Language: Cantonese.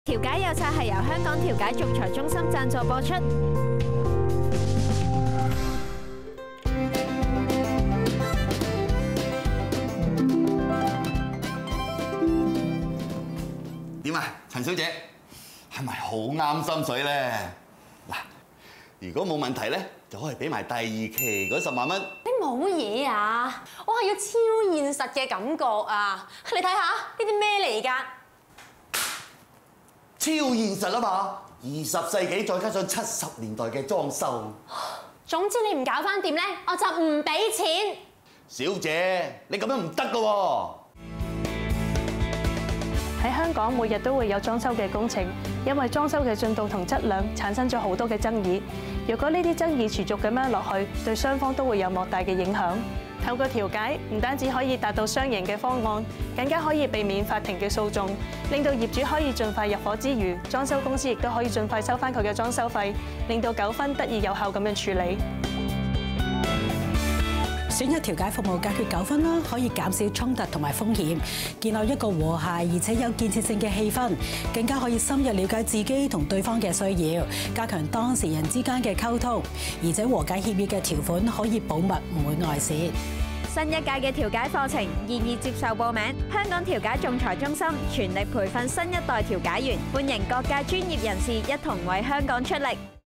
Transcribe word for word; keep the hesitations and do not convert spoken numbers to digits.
調解有策係由香港調解仲裁中心贊助播出。 點啊，陳小姐，係咪好啱心水咧？嗱，如果冇問題咧，就可以俾埋第二期嗰十萬蚊。 你冇嘢啊！我係要超現實嘅感覺啊！你睇下呢啲咩嚟㗎？ 超現實啊嘛！二十世紀再加上七十年代嘅裝修。 總之你唔搞翻掂咧，我就唔俾錢。 小姐，你咁樣唔得㗎喎！ 喺香港每日都會有裝修嘅工程，因為裝修嘅進度同質量產生咗好多嘅爭議。如果呢啲爭議持續咁樣落去，對雙方都會有莫大嘅影響。透過調解，唔單止可以達到雙贏嘅方案，更加可以避免法庭嘅訴訟，令到業主可以盡快入伙之餘，裝修公司亦都可以盡快收翻佢嘅裝修費，令到糾紛得以有效咁樣處理。 選擇調解服務解決糾紛啦，可以減少衝突同埋風險，建立一個和諧而且有建設性嘅氣氛，更加可以深入了解自己同對方嘅需要，加強當事人之間嘅溝通，而且和解協議嘅條款可以保密，唔會外泄。 新一屆嘅調解課程現已接受報名，香港調解仲裁中心全力培訓新一代調解員，歡迎各界專業人士一同為香港出力。